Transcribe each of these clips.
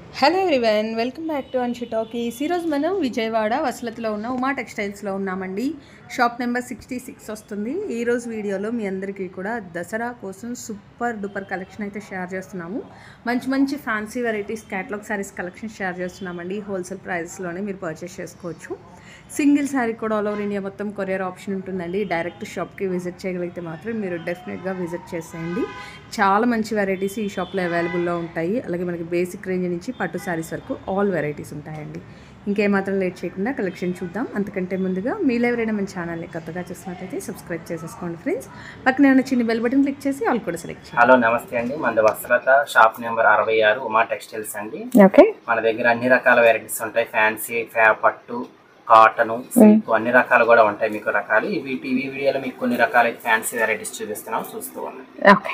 Hello everyone, welcome back to Anshu talkies. ఈరోజు మనం విజయవాడ వసలతిలో ఉన్న ఉమా టెక్స్టైల్స్లో ఉన్నామండి. షాప్ నెంబర్ 66 వస్తుంది. ఈరోజు వీడియోలో మీ అందరికీ కూడా దసరా కోసం సూపర్ డూపర్ కలెక్షన్ అయితే షేర్ చేస్తున్నాము. మంచి మంచి fancy varieties catalogue saris collection share చేస్తున్నామండి. హోల్సేల్ ప్రైస్లోనే మీరు పర్చేస్ చేసుకోవచ్చు. సింగిల్ శారీ కూడా ఆల్ ఓవర్ ఇండియా మొత్తం కొరియర్ ఆప్షన్ ఉంటుందండి. డైరెక్ట్ షాప్కి విజిట్ చేయగలిగితే మాత్రం మీరు డెఫినెట్గా విజిట్ చేసేయండి. చాలా మంచి వెరైటీస్ ఈ షాప్లో అవైలబుల్లో ఉంటాయి. అలాగే మనకి బేసిక్ రేంజ్ నుంచి పట్టు శారీస్ వరకు ఆల్ వెరైటీస్ ఉంటాయండి. ఇంకేమాత్రం లేట్ చేయకుండా కలెక్షన్ చూద్దాం. అంతకంటే ముందుగా మీరు ఎవరైనా మన ఛానల్ని కొత్తగా చూసినట్లయితే సబ్స్క్రైబ్ చేసేసుకోండి ఫ్రెండ్స్. పక్కనే ఉన్న చిన్న బెల్ బటన్ క్లిక్ చేసి ఆల్ కూడా సెలెక్ట్ చేయండి. హలో, నమస్తే అండి. మన Vastrata shop number 66 Uma textiles అండి. ఓకే, మన దగ్గర అన్ని రకాల వెరైటీస్ ఉంటాయి. ఫ్యాన్సీ, పట్టు, కాటన్, సిల్క్ అన్ని రకాలు కూడా ఉంటాయి. మీకు రకాలు ఈ వీడియోలో మీకు కొన్ని రకాల ఫ్యాన్సీ వెరైటీస్ చూపిస్తున్నాం, చూస్తూ ఉన్నాం. ఓకే,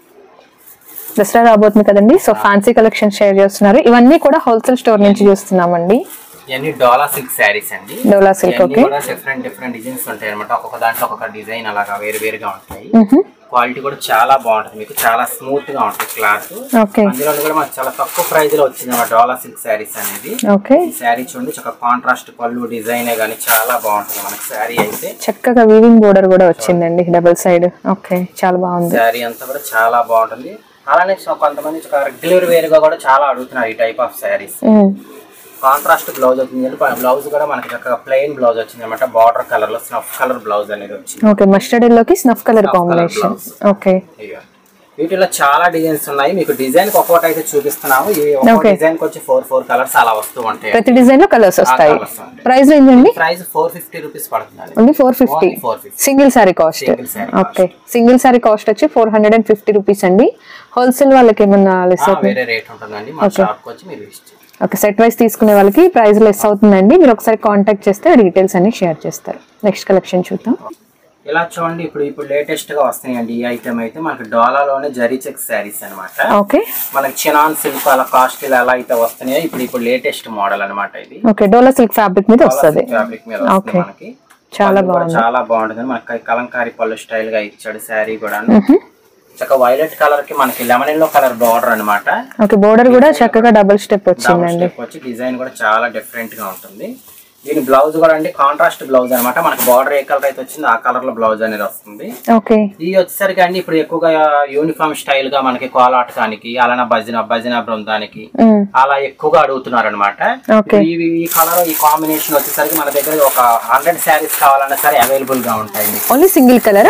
దసరా రాబోతుంది కదండి, సో ఫ్యాన్సీ కలెక్షన్ షేర్ చేస్తున్నారు. ఇవన్నీ కూడా హోల్సేల్ స్టోర్ నుంచి చూస్తున్నామండి. ఇవన్నీ డోలా సిల్క్ శారీస్ అండి. Dola silk okay, different designs ఉంటాయి అనమాట. ఒక్కొక్క దాంట్లో ఒక్కొక్క డిజైన్ అలాగా వేరుగా ఉంటాయి. క్వాలిటీ కూడా చాలా బాగుంటుంది. మీకు చాలా స్మూత్ గా ఉంటుంది క్లాత్. అందులో కూడా మనకు చాలా తక్కువ ప్రైస్ లో వచ్చింది అన్నమాట డోలా సిల్క్ శారీస్ అనేది. ఈ శారీ చూడండి, చక్కగా కాంట్రాస్ట్ పళ్ళు డిజైన్ గానీ చాలా బాగుంటుంది మనకి. శారీ అయితే చక్కగా వీవింగ్ బోర్డర్ కూడా వచ్చిందండి, డబుల్ సైడ్. ఓకే, చాలా బాగుంది. శారీ అంతా కూడా చాలా బాగుంటుంది. అలానే కొంతమంది రెగ్యులర్ వేర్ గా కూడా చాలా అడుగుతున్నారు ఈ type of saris. Contrast blouse వచ్చింది. బ్లౌజ్ కూడా మనకి చక్కగా ప్లెయిన్ బ్లౌజ్ వచ్చింది అనమాట. బార్డర్ కలర్ లో స్నఫ్ కలర్ బ్లౌజ్ అనేది వచ్చింది. ఓకే, మస్టర్డ్ ఎల్లోకి స్నఫ్ కలర్ కాంబినేషన్. ఓకే, వీటిలో చాలా డిజైన్స్ ఉన్నాయి. మీకు డిజైన్ ఒక్కొక్కటి అయితే చూపిస్తున్నాము. ఈ ఒక్కొక్క డిజైన్ కి వచ్చి 4 కలర్స్ అలా వస్తూ ఉంటాయి. ప్రతి డిజైన్ లో కలర్స్ వస్తాయి. ప్రైస్ రేంజ్ అండి? ప్రైస్ 450 రూపీస్ పడుతుంది. Only 450 single sari cost. Okay, single sari cost వచ్చి 450 రూపీస్ అండి. హోల్సేల్ వాళ్ళకి ఏమన్నా వేరే రేట్ ఉంటుందండి. మన షాప్ కి వచ్చి మీరు విజిట్. ఓకే, సెట్ వైస్ తీసుకునే వాళ్ళకి ప్రైస్ లెస్ అవుతుందండి. మీరు ఒకసారి కాంటాక్ట్ చేస్తే డీటెయిల్స్ అన్ని షేర్ చేస్తారు. నెక్స్ట్ కలెక్షన్ చూద్దాం. ఇలా చూడండి, ఇప్పుడు లేటెస్ట్ గా వస్తున్నాయండి. ఈ ఐటమ్ అయితే మనకి డోలాలోనే జరీ చెక్ శారీస్ అనమాట. ఓకే, మనకి చినాన్ సిల్క్ అలా కాస్ట్ ఎలా అయితే వస్తున్నాయో ఇప్పుడు లేటెస్ట్ మోడల్ అనమాట ఇది. ఓకే, డోలా సిల్క్ ఫ్యాబ్రిక్ మీద వస్తుంది. ఫ్యాబ్రిక్ మీద వస్తుంది మనకి. చాలా బాగుంటుంది. మనకి కలంకారీ పళ్ళు స్టైల్ గా ఇచ్చాడు శారీ కూడా. చక్కగా వైలెట్ కలర్ కి మనకి లెమన్ ఎల్లో కలర్ బార్డర్ అనమాట. ఓకే, బోర్డర్ కూడా చక్కగా డబుల్ స్టెప్ వచ్చిందండి. డిజైన్ కూడా చాలా డిఫరెంట్ గా ఉంటుంది. దీని బ్లౌజ్ కూడా అండి కాంట్రాస్ట్ బ్లౌజ్ అనమాట. మనకి బార్డర్ ఏ కలర్ అయితే వచ్చిందో ఆ కలర్ లో బ్లౌజ్ అనేది వస్తుంది. ఓకే, ఇది వచ్చేసరికి అండి ఇప్పుడు ఎక్కువగా యూనిఫామ్ స్టైల్ గా మనకి కోలాటకానికి అలానే భజన బృందానికి అలా ఎక్కువగా అడుగుతున్నారు అనమాట. ఈ కలర్ ఈ కాంబినేషన్ వచ్చేసరికి మన దగ్గర ఒక 100 శారీస్ కావాలన్నా సరే అవైలబుల్ గా ఉంటాయి. Only single colour.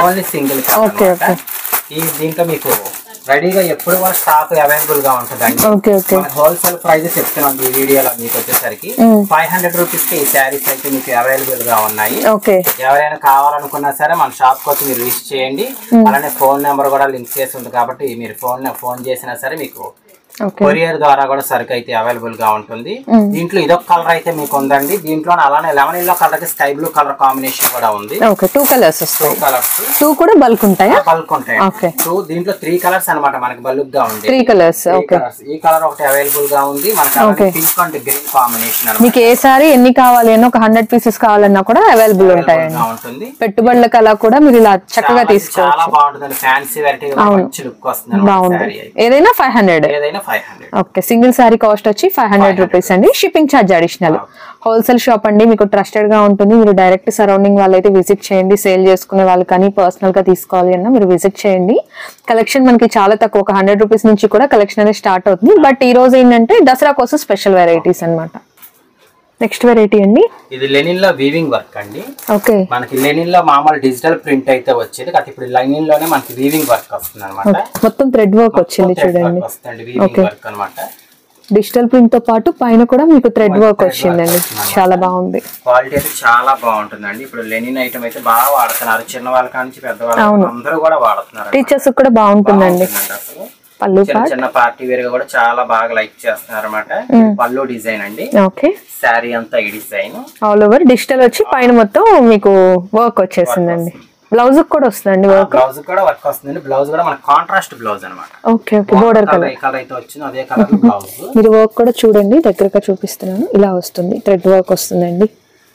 దీంట్లో మీకు రెడీగా ఎప్పుడు కూడా స్టాక్ అవైలబుల్ గా ఉంటుందండి. హోల్సేల్ ప్రైజెస్ చెప్తున్నాం ఈ వీడియోలో. మీకు వచ్చేసరికి 500 రూపీస్ కి ఈ శారీస్ అయితే మీకు అవైలబుల్ గా ఉన్నాయి. ఎవరైనా కావాలనుకున్నా సరే మన షాప్ కి వచ్చి మీరు విజిట్ చేయండి. అలానే ఫోన్ నెంబర్ కూడా లింక్ చేసి ఉంది కాబట్టి మీరు ఫోన్ చేసినా సరే మీకు కొరియర్ ద్వారా కూడా సరుకు అయితే అవైలబుల్ గా ఉంటుంది. దీంట్లో ఇదొక కలర్ అయితే మీకు ఉందండి. దీంట్లో అలానే లెమన్ ఎల్లో కలర్ కి స్కై బ్లూ కలర్ కాంబినేషన్ కూడా ఉంది. 2 కలర్స్ వస్తాయి. 2 కూడా బల్క్ ఉంటాయా? బల్క్ ఉంటాయి. దీంట్లో 3 కలర్స్ అనమాట మనకి బల్క్ గా ఉంది. 3 కలర్స్. ఈ కలర్ ఒకటి అవైలబుల్ గా ఉంది మనకి. Pink and green combination. మీకు ఏ సారీ ఎన్ని కావాలి అని ఒక 100 పీసెస్ కావాలన్నా కూడా అవైలబుల్ ఉంటాయండి. పెట్టుబడులకు అలా కూడా మీరు ఇలా చక్కగా తీసుకోవచ్చు. చాలా బాగుంటుంది. ఫ్యాన్సీ వెరైటీ లుక్ వస్తుంది. బాగుంది. ఏదైనా 500. ఓకే, సింగిల్ సారీ కాస్ట్ వచ్చి 500 రూపీస్ అండి. Shipping charge additional. Wholesale shop అండి, మీకు ట్రస్టెడ్ గా ఉంటుంది. మీరు డైరెక్ట్ సరౌండింగ్ వాళ్ళైతే విజిట్ చేయండి. సేల్ చేసుకునే వాళ్ళు కానీ పర్సనల్ గా తీసుకోవాలి అన్నా మీరు విజిట్ చేయండి. కలెక్షన్ మనకి చాలా తక్కువ, ఒక 100 రూపీస్ నుంచి కూడా కలెక్షన్ అనేది స్టార్ట్ అవుతుంది. బట్ ఈ రోజు ఏంటంటే దసరా కోసం స్పెషల్ వెరైటీస్ అనమాట. నెక్స్ట్ వెరైటీ అండి, ఇది లెనిన్ లో వీవింగ్ వర్క్ అండి. ఓకే, మనకి లెనిన్ లో మామూలు డిజిటల్ ప్రింట్ అయితే వచ్చేది కాదు. ఇప్పుడు లెనిన్ లోనే మనకి వీవింగ్ వర్క్ వస్తుంది అనమాట. మొత్తం థ్రెడ్ వర్క్ వచ్చింది చూడండి. వీవింగ్ వర్క్ అనమాట. డిజిటల్ ప్రింట్ తో పాటు పైన కూడా మీకు థ్రెడ్ వర్క్ వచ్చిందండి. చాలా బాగుంది. క్వాలిటీ అయితే చాలా బాగుంటుందండి. ఇప్పుడు లెనిన్ ఐటమ్ అయితే బాగా వాడుతున్నారు. చిన్న వాళ్ళ నుంచి పెద్ద వాళ్ళు అందరూ కూడా వాడుతున్నారు. టీచర్స్ కూడా బాగుంటుందండి. పళ్ళు చిన్న పార్టీ వేర్ గా కూడా చాలా బాగా లైక్ చేస్తున్నారు అనమాట. పళ్ళు డిజైన్ అండి. ఓకే, శారీ అంతా ఈ డిజైన్ ఆల్ ఓవర్ డిజిటల్ వచ్చి పైన మొత్తం మీకు వర్క్ వచ్చేసిందండి. బ్లౌజ్ కూడా వస్తుందండి. బ్లౌజ్ కూడా వర్క్ వస్తుంది. బ్లౌజ్ కూడా మన కాంట్రాస్ట్ బ్లౌజ్ అనమాట. ఓకే, ఓకే, బోర్డర్ కలర్ అయితే వచ్చింది అదే కలర్ బ్లౌజ్. మీరు వర్క్ కూడా చూడండి, దగ్గరగా చూపిస్తున్నాను. ఇలా వస్తుంది, థ్రెడ్ వర్క్ వస్తుందండి.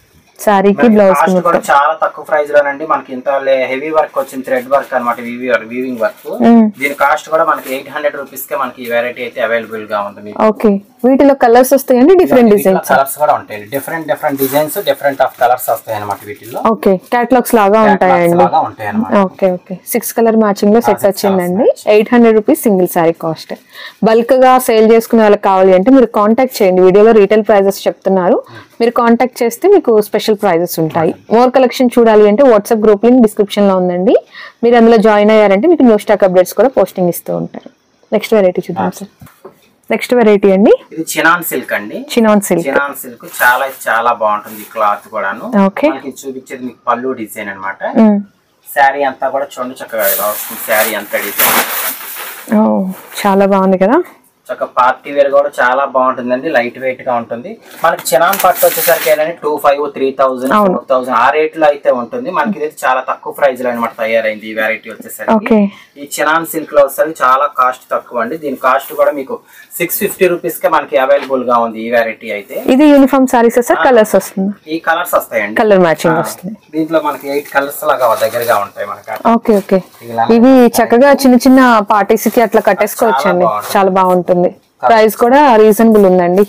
సారీకి బ్లౌజ్ కూడా చాలా తక్కువ ప్రైస్ లోనండి. మనకి ఇంత హెవీ వర్క్ వచ్చింది, థ్రెడ్ వర్క్ అన్నమాట, వీవింగ్ వర్క్. దీని కాస్ట్ కూడా మనకి 800 రూపీస్ కే మనకి ఈ వెరైటీ అయితే అవైలబుల్ గా ఉంది. ఓకే, వీటిలో కలర్స్ వస్తాయండి, డిఫరెంట్ డిజైన్స్ కలర్స్ కూడా ఉంటాయి, different designs, different of colours వస్తాయి అన్నమాట వీటిలో. ఓకే, క్యాటలాగ్స్ లాగా ఉంటాయండి. ఓకే ఓకే, 6 కలర్ మ్యాచింగ్ లో సెట్ వచ్చిందండి. 800 rupees single sari cost. Bulk గా సేల్ చేసుకునే వాళ్ళకి కావాలి అంటే మీరు కాంటాక్ట్ చేయండి. వీడియోలో రీటైల్ ప్రైజెస్ చెప్తున్నారు, మీరు కాంటాక్ట్ చేస్తే మీకు స్పెషల్ ప్రైజెస్ ఉంటాయి. మోర్ కలెక్షన్ చూడాలి అంటే వాట్సాప్ గ్రూప్ లింక్ డిస్క్రిప్షన్ లో ఉందండి, మీరు అందులో జాయిన్ అయ్యారంటే మీకు న్యూ స్టాక్ అప్డేట్స్ కూడా పోస్టింగ్ ఇస్తూ ఉంటారు. నెక్స్ట్ వెరైటీ చూద్దాం సార్. నెక్స్ట్ వెరైటీ అండి, ఇది చినాన్ సిల్క్ అండి. చినాన్ సిల్క్ చాలా బాగుంటుంది క్లాత్ కూడాను. మనకి చూపించేది మీకు పళ్ళు డిజైన్ అన్నమాట. శారీ అంతా కూడా చూడండి చక్కగా ఇలా వస్తుంది. శారీ అంతా డిజైన్ చాలా బాగుంది కదా, చక్కగా పార్టీ వేర్ కూడా చాలా బాగుంటుందండి. లైట్ వెయిట్ గా ఉంటుంది. మనకి చినాన్ పట్టు వచ్చేసరికి ఏంటంటే 2500, 3000, 4000 ఆ రేట్ లో అయితే ఉంటుంది. మనకి ఇది చాలా తక్కువ ప్రైస్ లో అనమాట తయారైంది ఈ వెరైటీ వచ్చేసరికి. ఈ చినాన్ సిల్క్ లో వచ్చేసరికి చాలా కాస్ట్ తక్కువ అండి. దీని కాస్ట్ కూడా మీకు 650 రూపీస్ కే మనకి అవైలబుల్ గా ఉంది ఈ వెరైటీ అయితే. ఇది యూనిఫామ్ సారీస్ సార్, కలర్స్ వస్తుంది, ఈ కలర్స్ వస్తాయండి, కలర్ మ్యాచింగ్ వస్తుంది. దీంట్లో మనకి 8 కలర్స్ లాగా దగ్గరగా ఉంటాయి మనకి. ఓకే ఓకే, ఇవి చక్కగా చిన్న చిన్న పార్టీస్ కి అట్లా కట్టేసుకోవచ్చు అండి, చాలా బాగుంటుంది. ప్రైస్ కూడా రీజనబుల్ ఉందండి.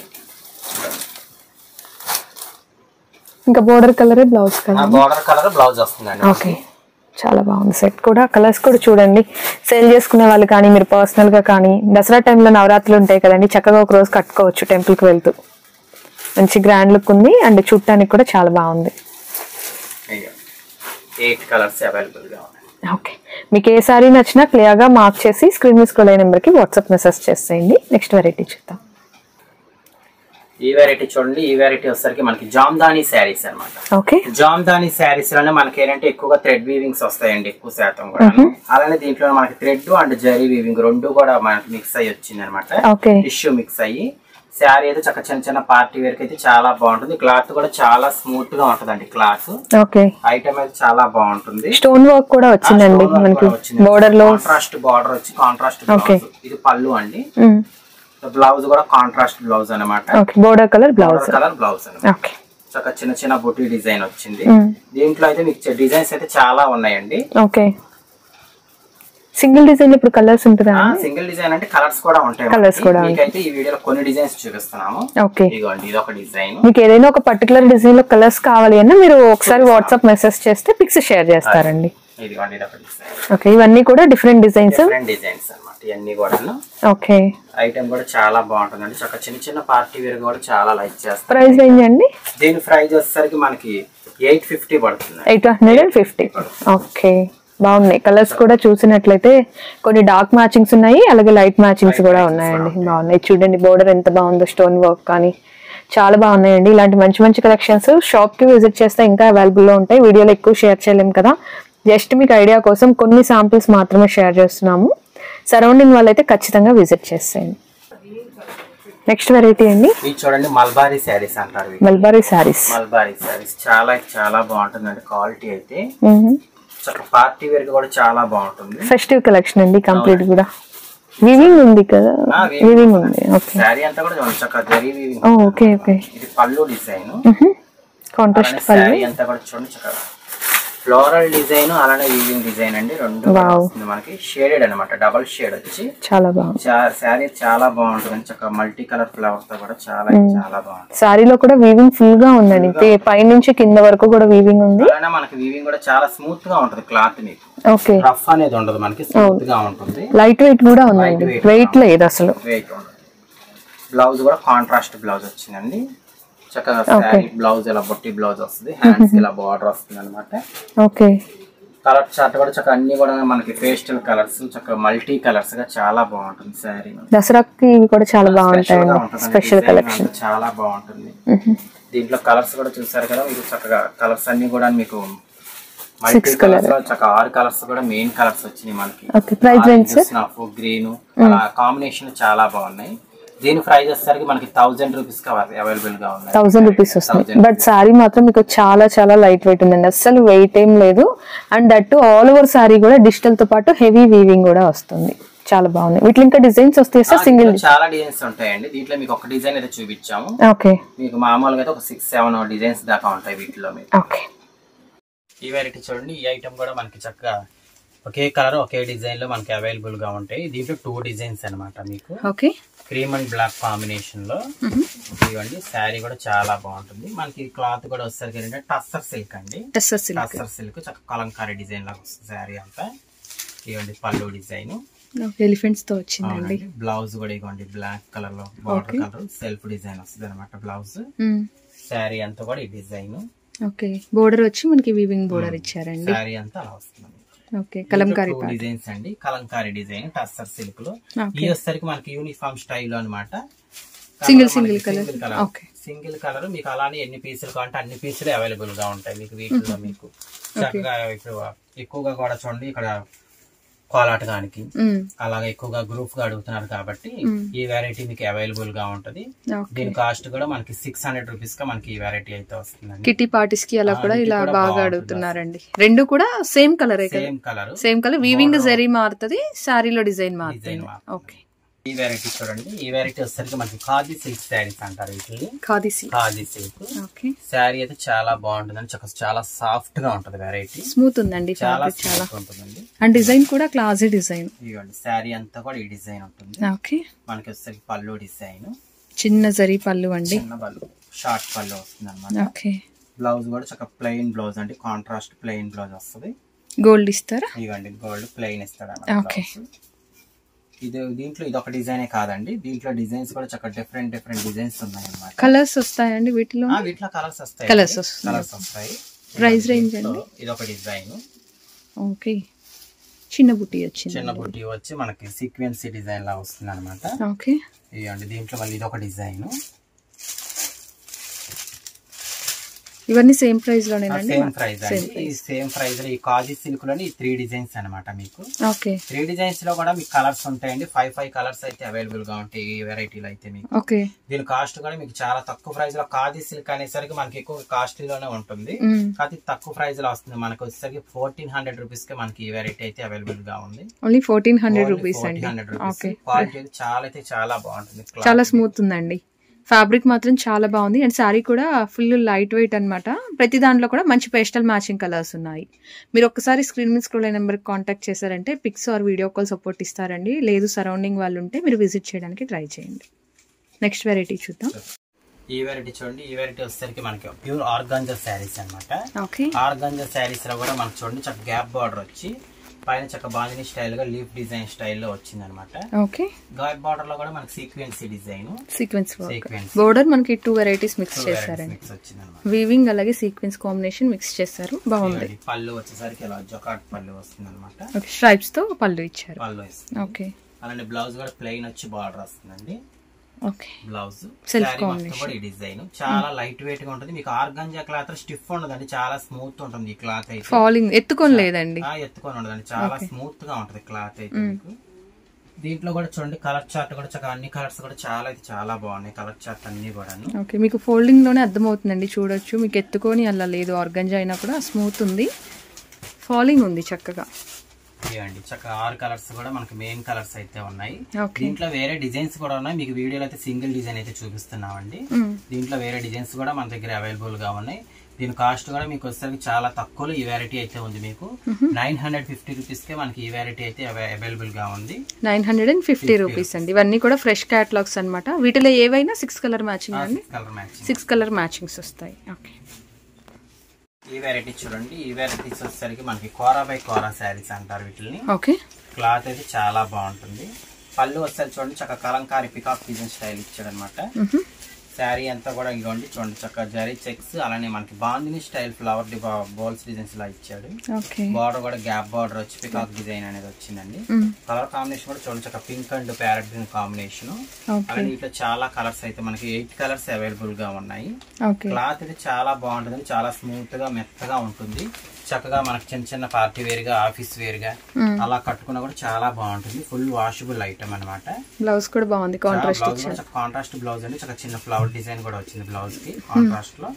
ఇంకా border colour blouse colour, border colour blouse వస్తుందండి. ఓకే, చాలా బాగుంది సెట్ కూడా. కలర్స్ కూడా చూడండి, సేల్ చేసుకునే వాళ్ళు కానీ మీరు పర్సనల్ గా కానీ దసరా టైంలో నవరాత్రులు ఉంటాయి కదండి, చక్కగా ఒక రోజు కట్టుకోవచ్చు టెంపుల్ కి వెళ్తూ. మంచి గ్రాండ్ లుక్ ఉంది అండ్ చూడటానికి కూడా చాలా బాగుంది. 8 కలర్స్ అవైలబుల్ గా ఉన్నాయి. ఓకే, మీకు ఏ సారీ నచ్చినా క్లియర్ గా మార్క్ చేసి స్క్రీన్ మీద స్క్రోల్ అయ్యే నెంబర్ కి వాట్సాప్ మెసేజ్ చేసేయండి. నెక్స్ట్ వెరైటీ చూద్దాం. ఈ వెరైటీ చూడండి, ఈ వెరైటీ వచ్చేసరికి మనకి జామ్దాని శారీస్ అన్నమాట. ఓకే, జామ్దాని శారీస్ లోనే మనకి ఏంటంటే ఎక్కువగా థ్రెడ్ వీవింగ్స్ వస్తాయండి, ఎక్కువ శాతం కూడా. అలానే దీంట్లో మనకి థ్రెడ్ అండ్ జరీ వీవింగ్ రెండు కూడా మనకి మిక్స్ అయ్యి వచ్చింది అనమాట. టిష్యూ మిక్స్ అయ్యి శారీ అయితే చక్క చిన్న చిన్న పార్టీ వేర్ అయితే చాలా బాగుంటుంది. క్లాత్ కూడా చాలా స్మూత్ గా ఉంటదండి. క్లాత్ ఐటమ్ అయితే చాలా బాగుంటుంది. స్టోన్ వర్క్ కూడా వచ్చిందండి మనకి బోర్డర్ లో, కాంట్రాస్ట్ బోర్డర్ వచ్చి కాంట్రాస్ట్ బ్లౌజ్. ఇది పళ్ళు అండి. బ్లౌజ్ కూడా కాంట్రాస్ట్ బ్లౌజ్ అన్నమాట. బోర్డర్ కలర్ బ్లౌజ్ అన్నమాట. చక్క చిన్న చిన్న బుటీ డిజైన్ వచ్చింది. దీంట్లో అయితే మీకు డిజైన్స్ అయితే చాలా ఉన్నాయండి. ఓకే, సింగిల్ డిజైన్ ఇప్పుడు కలర్స్ ఉంటుందా? సింగిల్ డిజైన్ అంటే కలర్స్ కూడా ఉంటాయి. కలర్స్ కూడా మీకైతే ఈ వీడియోలో కొన్ని డిజైన్స్ చూపిస్తున్నాము. ఓకే, ఇదిగోండి ఇది ఒక డిజైన్. మీకు ఏదైనా ఒక పర్టికులర్ డిజైన్ లో కలర్స్ కావాలి అన్నా మీరు ఒకసారి వాట్సాప్ మెసేజ్ చేస్తే పిక్స్ షేర్ చేస్తారండి. ఇదిగోండి ఇది ఒక డిజైన్. ఓకే, ఇవన్నీ కూడా డిఫరెంట్ డిజైన్స్ అన్నమాట ఇవన్నీ కూడా. ఓకే, ఐటమ్ కూడా చాలా బాగుంటుందండి. చక్క చిన్న చిన్న పార్టీ వేర్ కూడా చాలా లైక్ చేస్తారు. ప్రైస్ రేంజ్ అండి? దీని ప్రైస్ వచ్చేసరికి మనకి 850 పడుతుంది. 850. ఓకే, బాగున్నాయి. కలర్స్ కూడా చూసినట్లయితే కొన్ని డార్క్ మ్యాచింగ్స్ ఉన్నాయి, అలాగే లైట్ మ్యాచింగ్స్ కూడా ఉన్నాయండి. బాగున్నాయి చూడండి, బోర్డర్ ఎంత బాగుందో, స్టోన్ వర్క్ కానీ చాలా బాగున్నాయండి. ఇలాంటి మంచి మంచి కలెక్షన్స్ షాప్ కి విజిట్ చేస్తే ఇంకా అవైలబుల్ లో ఉంటాయి. వీడియోలో ఎక్కువ షేర్ చేయలేం కదా, జస్ట్ మీకు ఐడియా కోసం కొన్ని శాంపిల్స్ మాత్రమే షేర్ చేస్తున్నాము. సరౌండింగ్ వాళ్ళైతే ఖచ్చితంగా విజిట్ చేసేయండి. నెక్స్ట్ వెరైటీ అండి, ఇది చూడండి మల్బారీ శారీస్ అంటారు. మల్బారీ శారీస్ చాలా చాలా బాగుంటుందండి. క్వాలిటీ అయితే పార్టీ వేర్ కూడా చాలా బాగుంటుంది. ఫెస్టివ్ కలెక్షన్ అండి కంప్లీట్ కూడా. వీవింగ్ ఉంది కదా, వీవింగ్ ఉంది. ఓకే, శారీ అంతా కూడా చక్కగా జరీ వీవింగ్. ఓకే ఓకే, ఇది పళ్ళు డిజైన్, కాంట్రాస్ట్ పళ్ళు. శారీ అంతా కూడా చూడండి చక్కగా ఫ్లోరల్ డిజైన్ అలానే వీవింగ్ డిజైన్ అండి. రెండు వస్తుంది మనకి. షేడెడ్ అన్నమాట, డబుల్ షేడ్ వచ్చి చాలా బాగుంది. శారీ చాలా బాగుంటుంది. చక్కగా మల్టీ కలర్ ఫ్లవర్స్ తో కూడా చాలా చాలా బాగుంది. శారీలో కూడా వీవింగ్ ఫుల్ గా ఉందండి, పై నుంచి కింద వరకు కూడా వీవింగ్ ఉంది. అలానే మనకి వీవింగ్ కూడా చాలా స్మూత్ గా ఉంటది. క్లాత్ మీకు ఓకే రఫ్ అనేది ఉండదు, మనకి స్మూత్ గా ఉంటుంది. లైట్ వెయిట్ కూడా ఉందండి, వెయిట్ లేదు అసలు. వెయిట్ ఉండదు. బ్లౌజ్ కూడా కాంట్రాస్ట్ బ్లౌజ్ వచ్చిందండి. చక్కగా శారీ బ్లౌజ్ ఇలా బొట్టి బ్లౌజ్ వస్తుంది, హ్యాండ్స్ ఇలా బార్డర్ వస్తుంది అనమాట. ఓకే, కలర్ చార్ట్ కూడా చక్కగా అన్ని కూడా మనకి పేస్టల్ కలర్స్, చక్కగా మల్టీ కలర్స్ గా చాలా బాగుంటుంది శారీ. దసరాకి ఇవి కూడా చాలా బాగుంటాయండి, స్పెషల్ కలెక్షన్ చాలా బాగుంటుంది. దీంట్లో కలర్స్ కూడా చూసారు కదా మీరు. చక్కగా కలర్స్ అన్ని కూడా మీకు మల్టీ కలర్స్ లో చక్కగా 6 కలర్స్ కూడా మెయిన్ కలర్స్ వచ్చినాయి మనకి. ఓకే, ప్రైస్ రేంజ్ గ్రీన్ అలా కాంబినేషన్ చాలా బాగున్నాయి. దీని ప్రైస్ వచ్చేసరికి మనకి 1000 రూపీస్ అవైలబుల్ గా ఉన్నాయి. 1000 రూపీస్ వస్తుంది. బట్ సారీ మాత్రం మీకు చాలా చాలా లైట్ వెయిట్ ఉందండి, అసలు వెయిట్ ఏం లేదు. And that all over sari కూడా డిజిటల్ తో పాటు హెవీ వీవింగ్ కూడా వస్తుంది. చాలా బాగుంది. వీటిలో ఇంకా డిజైన్స్ వస్తాయి సార్? సింగిల్ చాలా డిజైన్స్ ఉంటాయండి. దీంట్లో మీకు ఒక డిజైన్ అయితే చూపించాము. ఓకే, మీకు మామూలుగా అయితే ఒక 6-7 డిజైన్స్ దాకా ఉంటాయి వీటిలో మీకు. ఓకే, ఈ వెరైటీ చూడండి. ఈ ఐటమ్ కూడా మనకి చక్కగా ఒకే కలర్ ఒకే డిజైన్ లో మనకి అవైలబుల్ గా ఉంటాయి. దీంట్లో 2 డిజైన్స్ అనమాట మీకు. Okay, cream and black combination లో ఇవ్వండి. శారీ కూడా చాలా బాగుంటుంది. మనకి క్లాత్ కూడా వచ్చేసరికి ఏంటంటే టస్సర్ సిల్క్ అండి. టస్సర్ సిల్క్ చక్కగా కలంకారీ డిజైన్ లాగా వస్తుంది శారీ అంతా. ఇవ్వండి పళ్ళు డిజైన్ ఎలిఫెంట్స్ తో వచ్చిందండి. బ్లౌజ్ కూడా ఇవ్వండి బ్లాక్ కలర్ లో బార్డర్ కలర్ సెల్ఫ్ డిజైన్ వస్తుంది అనమాట బ్లౌజ్. శారీ అంతా కూడా ఈ డిజైన్. ఓకే బోర్డర్ వచ్చి మనకి వీవింగ్ బోర్డర్ ఇచ్చారండి. శారీ అంతా అలా వస్తుంది. ఓకే కలంకారీ డిజైన్స్ అండి. కలంకారీ డిజైన్ టస్సర్ సిల్క్ లో ఈ వచ్చేసరికి మనకి యూనిఫామ్ స్టైల్ అనమాట. Single colour. సింగిల్ కలర్ మీకు అలానే ఎన్ని పీసులు కావాలంటే అన్ని పీసులు అవైలబుల్ గా ఉంటాయి మీకు వీటిలో. మీకు చక్కగా ఇప్పుడు ఎక్కువగా కూడా చూడండి ఇక్కడ కోలాటగానికి అలాగే ఎక్కువగా గ్రూప్ గా అడుగుతున్నారు కాబట్టి ఈ వెరైటీ మీకు అవైలబుల్ గా ఉంటది. దీని కాస్ట్ కూడా మనకి 600 రూపీస్ గా మనకి ఈ వెరైటీ అయితే వస్తుంది. కిటీ పార్టీస్ కి అలా కూడా ఇలా బాగా అడుగుతున్నారండి. రెండు కూడా same colour. Same colour weaving zari మారుతుంది, శారీలో డిజైన్ మారుతుంది. ఓకే ఈ వెరైటీ చూడండి. ఈ వెరైటీ వచ్చేసరికి మనకి ఖాదీ సిల్క్ శారీస్ అంటారు వీటిని. ఖాదీ సిల్క్ శారీ అయితే చాలా బాగుంటుందండి. చాలా సాఫ్ట్ గా ఉంటది వెరైటీ. స్మూత్ ఉందండి. చాలా ఉంటుందండి. అండ్ డిజైన్ కూడా క్లాసీ డిజైన్. ఇవ్వండి శారీ అంతా కూడా ఈ డిజైన్ ఉంటుంది. ఓకే మనకి వచ్చేసరికి పళ్ళు డిజైన్ చిన్న జరీ పళ్ళు అండి. చిన్న పళ్ళు షార్ట్ పళ్ళు వస్తుంది అనమాట. ఓకే బ్లౌజ్ కూడా చక్కగా ప్లెయిన్ బ్లౌజ్ అండి. కాంట్రాస్ట్ ప్లెయిన్ బ్లౌజ్ వస్తుంది. గోల్డ్ ఇస్తారా? ఇవ్వండి గోల్డ్ ప్లెయిన్ ఇస్తాడు అన్నమాట. దీంట్లో ఇది ఒక డిజైనే కాదండి. దీంట్లో డిజైన్స్ కూడా చక్కగా డిఫరెంట్ డిజైన్స్ ఉన్నాయి అన్నమాట. కలర్స్ వస్తాయండి వీటిలో? వీటిలో కలర్స్ వస్తాయి. వస్తాయి. ప్రైస్ రేంజ్ అండి? ఇది ఒక డిజైన్. ఓకే చిన్న బుట్టి వచ్చింది. చిన్న బుట్టి వచ్చి మనకి సీక్వెన్సీ డిజైన్ లా వస్తుంది అనమాట. ఓకే ఇవ్వండి దీంట్లో మళ్ళీ ఇది ఒక డిజైన్. ఇవన్నీ సేమ్ ప్రైస్ లోనేనండి? సేమ్ ప్రైస్ అండి. సేమ్ ప్రైస్ లో ఈ ఖాదీ సిల్క్ లోని 3 డిజైన్స్ అనమాట మీకు. ఓకే 3 డిజైన్స్ లో కూడా మీకు కలర్స్ ఉంటాయండి. 5 కలర్స్ అయితే అవైలబుల్ గా ఉంటాయి ఈ వెరైటీలో అయితే మీకు. ఓకే దీని కాస్ట్ కూడా మీకు చాలా తక్కువ ప్రైస్ లో. ఖాదీ సిల్క్ అనేసరికి మనకి ఎక్కువ కాస్ట్లీ లోనే ఉంటుంది, కానీ తక్కువ ప్రైస్ లో వస్తుంది. మనకి వచ్చేసరికి 1400 రూపీస్ కి మనకి ఈ వెరైటీ అయితే అవైలబుల్ గా ఉంది. ఓన్లీ 1400 రూపీస్ అండి. క్వాలిటీ అయితే చాలా బాగుంటుంది. చాలా స్మూత్ ఉందండి. ఫ్యాబ్రిక్ మాత్రం చాలా బాగుంది. అండ్ శారీ కూడా ఫుల్ లైట్ వెయిట్ అనమాట. ప్రతి దాంట్లో కూడా మంచి పేస్టల్ మ్యాచింగ్ కలర్స్ ఉన్నాయి. మీరు ఒక్కసారి స్క్రీన్ మీద స్క్రోల్ అయిన నెంబర్కి కాంటాక్ట్ చేశారంటే pics or video call support ఇస్తారండి. లేదు సరౌండింగ్ వాళ్ళు ఉంటే మీరు విజిట్ చేయడానికి ట్రై చేయండి. నెక్స్ట్ వెరైటీ చూద్దాం. ఈ వెరైటీ చూడండి. ఈ వెరైటీ వచ్చేసరికి మనకి ప్యూర్ ఆర్గాంజా శారీస్ అనమాట. ఆర్గాంజా శారీస్ లో కూడా మనకి చూడండి చక్క గ్యాప్ బార్డర్ వచ్చి పైన చక్క బాందిని స్టైల్ గా లీఫ్ డిజైన్ స్టైల్లో వచ్చింది అనమాట. గ్యాప్ బార్డర్ లో కూడా మనకి సీక్వెన్సీ డిజైన్, సీక్వెన్స్ బోర్డర్ మనకి 2 వెరైటీస్ మిక్స్ చేశారండి. వీవింగ్ అలాగే సీక్వెన్స్ కాంబినేషన్ మిక్స్ చేశారు. బాగుంది. పళ్ళు వచ్చేసరికి ఇలా జకాట్ పళ్ళు వస్తుంది అనమాట. స్ట్రైప్స్ తో పళ్ళు ఇచ్చారు. ఓకే అలానే బ్లౌజ్ కూడా ప్లెయిన్ వచ్చి బార్డర్ వస్తుందండి. బ్లౌజ్ ఈ డిజైన్ చాలా లైట్ వెయిట్ గా ఉంటుంది. మీకు ఆర్గాంజా క్లాత్ స్టిఫ్ ఉండదండి, చాలా స్మూత్ ఉంటుంది. ఈ క్లాత్ అయితే ఫాలింగ్ ఎత్తుకొని లేదండి, ఎత్తుకొని ఉండదండి, చాలా స్మూత్ గా ఉంటది క్లాత్ అయితే. మీకు దీంట్లో కూడా చూడండి కలర్ చార్ట్ కూడా చక్కగా అన్ని కలర్స్ కూడా చాలా బాగున్నాయి. కలర్ చార్ట్ అన్ని కూడా మీకు ఫోల్డింగ్ లోనే అర్థం అవుతుందండి. చూడొచ్చు మీకు ఎత్తుకొని అలా లేదు. ఆర్గాంజా అయినా కూడా స్మూత్ ఉంది, ఫాలింగ్ ఉంది చక్కగా. చక్కగా 6 కలర్స్ కూడా మనకి మెయిన్ కలర్స్ అయితే ఉన్నాయి. దీంట్లో వేరే డిజైన్స్ కూడా ఉన్నాయి. మీకు వీడియోలో అయితే సింగిల్ డిజైన్ అయితే చూపిస్తున్నామండి. దీంట్లో వేరే డిజైన్స్ కూడా మన దగ్గర అవైలబుల్ గా ఉన్నాయి. దీని కాస్ట్ కూడా మీకు వచ్చేసరికి చాలా తక్కువలో ఈ వెరైటీ అయితే ఉంది. మీకు 950 రూపీస్ కే మనకి ఈ వెరైటీ అయితే అవైలబుల్ గా ఉంది. 950 రూపీస్ అండి. ఇవన్నీ కూడా ఫ్రెష్ క్యాటలాగ్స్ అనమాట. వీటిలో ఏవైనా 6 కలర్ మ్యాచింగ్ అండి. 6 కలర్ మ్యాచింగ్స్ వస్తాయి. ఓకే ఈ వెరైటీ చూడండి. ఈ వెరైటీస్ వచ్చేసరికి మనకి కోరా బై కోరా శారీస్ అంటారు వీటిని. ఓకే క్లాత్ అయితే చాలా బాగుంటుంది. పళ్ళు వచ్చేసరికి చూడండి చక్కగా కలంకారీ పికాక్ డిజైన్ స్టైల్ ఇచ్చాడు అనమాట. శారీ అంతా కూడా ఇవ్వండి చూడండి చక్కగా జరీ చెక్స్, అలానే మనకి bandhani style flower bowls designs లా ఇచ్చాడు. బార్డర్ కూడా గ్యాప్ బార్డర్ వచ్చి పికాక్ డిజైన్ అనేది వచ్చిందండి. కలర్ కాంబినేషన్ కూడా చూడండి చక్కగా pink and parrot green combination. అలానే ఇట్లా చాలా కలర్స్ అయితే మనకి 8 కలర్స్ అవైలబుల్ గా ఉన్నాయి. క్లాత్ అయితే చాలా బాగుంటుంది, చాలా స్మూత్ గా మెత్తగా ఉంటుంది. చక్కగా మనకి చిన్న పార్టీ వేర్ గా ఆఫీస్ వేర్ గా అలా కట్టుకున్నా కూడా చాలా బాగుంటుంది. ఫుల్ వాషబుల్ ఐటమ్ అనమాట. బ్లౌజ్ కూడా బాగుంది, కాంట్రాస్ట్ బ్లౌజ్ అండి. చక్కగా చిన్న ఫ్లవర్ డిజైన్ కూడా వచ్చింది బ్లౌజ్ కి కాంట్రాస్ట్ లో.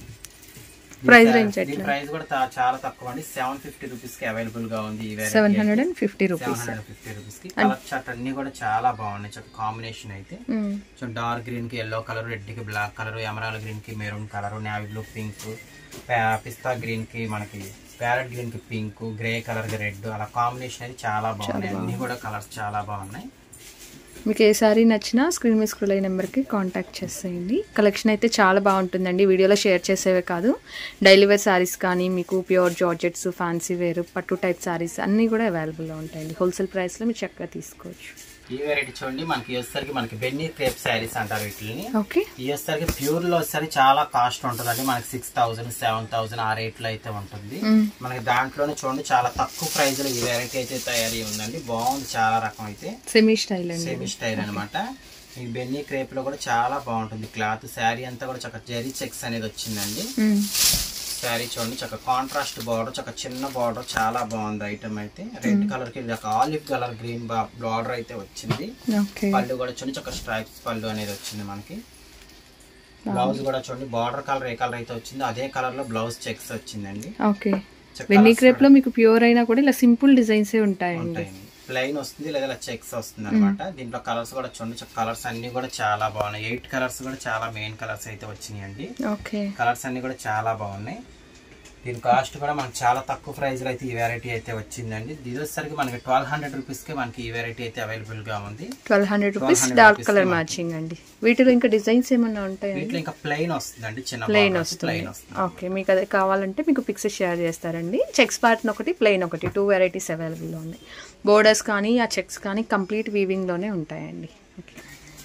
ప్రైస్ కూడా చాలా తక్కువ అండి. 750 రూపీస్ కి అవైలబుల్ గా ఉంది. 750 రూపీస్ కి కలర్ చార్ట్ అన్ని కూడా చాలా బాగున్నాయి. చక్కగా కాంబినేషన్ అయితే డార్క్ గ్రీన్ కి ఎల్లో కలర్, రెడ్ కి బ్లాక్ కలర్, ఎమరాల్డ్ గ్రీన్ కి maroon colour, navy blue pink, పిస్తా గ్రీన్ కి మనకి ప్యారెట్ గ్రీన్ కి పింక్, గ్రే కలర్ కి రెడ్, అలా కాంబినేషన్ అయితే చాలా బాగున్నాయి. అన్ని కూడా కలర్స్ చాలా బాగున్నాయి. మీకు ఏ సారీ నచ్చినా స్క్రీన్ మీద స్క్రోల్ అయ్యే నెంబర్కి కాంటాక్ట్ చేసేయండి. కలెక్షన్ అయితే చాలా బాగుంటుందండి. వీడియోలో షేర్ చేసేవే కాదు, డైలీ వేర్ శారీస్ కానీ మీకు ప్యూర్ జార్జెట్స్, ఫ్యాన్సీ వేర్, పట్టు టైప్ శారీస్ అన్నీ కూడా అవైలబుల్లో ఉంటాయండి. హోల్సేల్ ప్రైస్లో మీరు చక్కగా తీసుకోవచ్చు. ఈ వెరైటీ చూడండి, మనకి వచ్చేసరికి మనకి బెన్నీ క్రేప్ శారీస్ అంటారు వీటిని. ఓకే, ఈ వచ్చేసరికి ప్యూర్ లో వచ్చేసరికి చాలా కాస్ట్ ఉంటుందండి. మనకి 6000 7000 ఆ రేట్ లో అయితే ఉంటుంది. మనకి దాంట్లోనే చూడండి చాలా తక్కువ ప్రైస్ లో ఈ వెరైటీ అయితే తయారీ ఉందండి. బాగుంది, చాలా రకం అయితే సెమీ స్టైల్ అనమాట. ఈ బెన్నీ క్రేప్ లో కూడా చాలా బాగుంటుంది క్లాత్. శారీ అంతా కూడా చక్కగా జరీ చెక్స్ అనేది వచ్చిందండి. శారీ చూడండి చక్కగా కాంట్రాస్ట్ బార్డర్, చక్కగా చిన్న బార్డర్, చాలా బాగుంది ఐటమ్ అయితే. రెడ్ కలర్ కి ఆలివ్ కలర్ గ్రీన్ బార్డర్ అయితే వచ్చింది. పళ్ళు కూడా చూడండి చక్కగా స్ట్రైప్స్ పళ్ళు అనేది వచ్చింది మనకి. బ్లౌజ్ కూడా చూడండి బార్డర్ కలర్ ఏ కలర్ అయితే వచ్చిందో అదే కలర్ లో బ్లౌజ్ చెక్స్ వచ్చిందండి. ఓకే, బెన్నీ క్రేప్ లో మీకు ప్యూర్ అయినా కూడా ఇలా సింపుల్ డిజైన్స్ ఉంటాయండి. ప్లెయిన్ వస్తుంది లేదా ఇలా చెక్స్ వస్తుంది అనమాట. దీంట్లో కలర్స్ కూడా చూడండి, కలర్స్ అన్ని కూడా చాలా బాగున్నాయి. 8 కలర్స్ కూడా చాలా మెయిన్ కలర్స్ అయితే వచ్చినాయండి. కలర్స్ అన్ని కూడా చాలా బాగున్నాయి. దీని కాస్ట్ కూడా మనకి చాలా తక్కువ ప్రైస్ లో అయితే ఈ వెరైటీ అయితే వచ్చిందండి. ఇది వచ్చేసరికి మనకి 1200 రూపీస్ కి మనకి ఈ వెరైటీ అయితే అవైలబుల్ గా ఉంది. 1200 రూపీస్ డార్క్ కలర్ మ్యాచింగ్ అండి. వీటిలో ఇంకా డిజైన్స్ ఏమన్నా ఉంటాయి? వీటిలో ఇంకా ప్లెయిన్ వస్తుందండి, చిన్న ప్లెయిన్ వస్తుంది. ఓకే, మీకు అదే కావాలంటే మీకు పిక్స్ షేర్ చేస్తారండి. చెక్స్ ప్యాటర్న్ ఒకటి, ప్లెయిన్ ఒకటి, 2 వెరైటీస్ అవైలబుల్ లో ఉన్నాయి. బోర్డర్స్ కానీ ఆ చెక్స్ కానీ కంప్లీట్ వీవింగ్ లోనే ఉంటాయండి. ఓకే,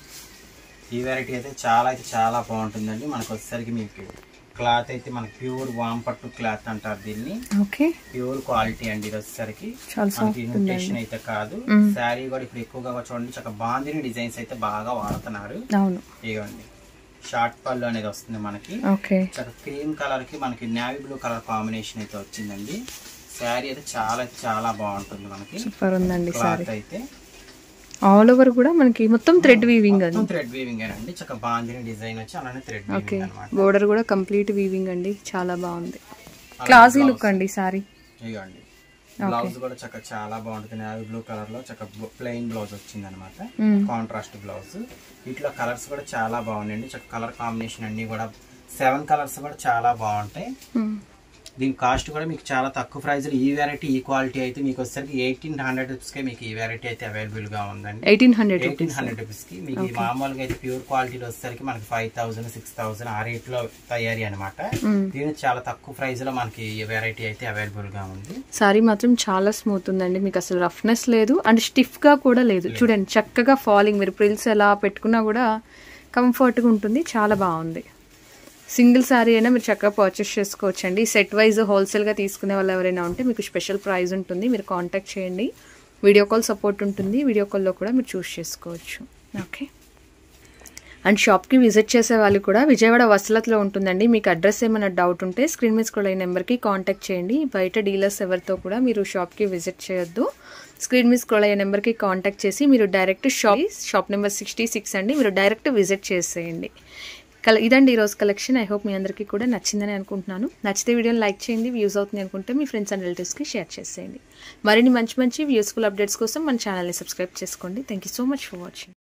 ఈ వెరైటీ అయితే చాలా బాగుంటుందండి. మనకు వచ్చేసరికి మీకు క్లాత్ అయితే మనకి ప్యూర్ వామ్ పట్టు క్లాత్ అంటారు దీన్ని. ఓకే, ప్యూర్ క్వాలిటీ అండి. ఇది వచ్చేసరికి ఇన్విటేషన్ అయితే కాదు. శారీ కూడా ఇప్పుడు ఎక్కువగా చూడండి చక్కగా బాందిని డిజైన్స్ అయితే బాగా వాడుతున్నారు. ఇవ్వండి షార్ట్ పళ్ళు అనేది వస్తుంది మనకి. చక్కగా క్రీమ్ కలర్ కి మనకి నేవీ బ్లూ కలర్ కాంబినేషన్ అయితే వచ్చిందండి. శారీ అయితే చాలా బాగుంటుంది మనకి. సూపర్ ఉందండి క్లాత్ అయితే. ఆల్ ఓవర్ కూడా మనకి మొత్తం థ్రెడ్ వీవింగ్ అండి. థ్రెడ్ వీవింగ్ అండి. చక్కగా బాందిని డిజైన్ వచ్చి అలానే థ్రెడ్ వీవింగ్ అన్నమాట. బోర్డర్ కూడా కంప్లీట్ వీవింగ్ అండి, చాలా బాగుంది. క్లాసీ లుక్ అండి సారీ. ఇవ్వండి బ్లౌజ్ కూడా చక్కగా చాలా బాగుంటుంది. నేవీ బ్లూ కలర్ లో చక్కగా ప్లెయిన్ బ్లౌజ్ వచ్చింది అనమాట, కాంట్రాస్ట్ బ్లౌజ్. వీటిలో కలర్స్ కూడా చాలా బాగున్నాయండి. చక్కగా కలర్ కాంబినేషన్ అన్ని కూడా 7 కలర్స్ కూడా చాలా బాగుంటాయి. దీని కాస్ట్ కూడా మీకు చాలా తక్కువ ప్రైస్ లో ఈ వెరైటీ ఈ క్వాలిటీ అయితే మీకు వచ్చేసరికి 1800 రూపీస్ కి మీకు ఈ వెరైటీ అయితే అవైలబుల్ గా ఉందండి. 1800 రూపీస్ కి మీకు మామూలుగా అయితే ప్యూర్ క్వాలిటీలో వచ్చేసరికి మనకి 5000 6000 ఆ రేట్ లో తయారీ అనమాట. దీని చాలా తక్కువ ప్రైస్ లో మనకి ఈ వెరైటీ అయితే అవైలబుల్ గా ఉంది. సారీ మాత్రం చాలా స్మూత్ ఉందండి, మీకు అసలు రఫ్నెస్ లేదు అండ్ స్టిఫ్ గా కూడా లేదు. చూడండి చక్కగా ఫాలింగ్, మీరు ప్రిల్స్ ఎలా పెట్టుకున్నా కూడా కంఫర్ట్ గా ఉంటుంది, చాలా బాగుంది. సింగిల్ శారీ అయినా మీరు చక్కగా పర్చేస్ చేసుకోవచ్చండి. సెట్ వైజ్ హోల్సేల్గా తీసుకునే వాళ్ళు ఎవరైనా ఉంటే మీకు స్పెషల్ ప్రైస్ ఉంటుంది, మీరు కాంటాక్ట్ చేయండి. వీడియో కాల్ సపోర్ట్ ఉంటుంది, వీడియో కాల్లో కూడా మీరు చూస్ చేసుకోవచ్చు. ఓకే, అండ్ షాప్కి విజిట్ చేసే వాళ్ళు కూడా విజయవాడ వసలత్లో ఉంటుందండి. మీకు అడ్రస్ ఏమైనా డౌట్ ఉంటే స్క్రీన్ మీద స్క్రోల్ అయ్యే నెంబర్కి కాంటాక్ట్ చేయండి. బయట డీలర్స్ ఎవరితో కూడా మీరు షాప్కి విజిట్ చేయొద్దు. స్క్రీన్ మీద స్క్రోల్ అయ్యే నెంబర్కి కాంటాక్ట్ చేసి మీరు డైరెక్ట్ షాప్ నెంబర్ 66 అండి, మీరు డైరెక్ట్ విజిట్ చేసేయండి. ఇదండి ఈరోజు కలెక్షన్. ఐ హోప్ మీ అందరికీ కూడా నచ్చిందని అనుకుంటున్నాను. నచ్చితే వీడియోని లైక్ చేయండి, వ్యూస్ అవుతుంది అనుకుంటే మీ ఫ్రెండ్స్ అండ్ రిలేటివ్స్కి షేర్ చేసేయండి. మరిన్ని మంచి యూస్ఫుల్ అప్డేట్స్ కోసం మన ఛానల్ని సబ్స్క్రైబ్ చేసుకోండి. Thank you so much for watching.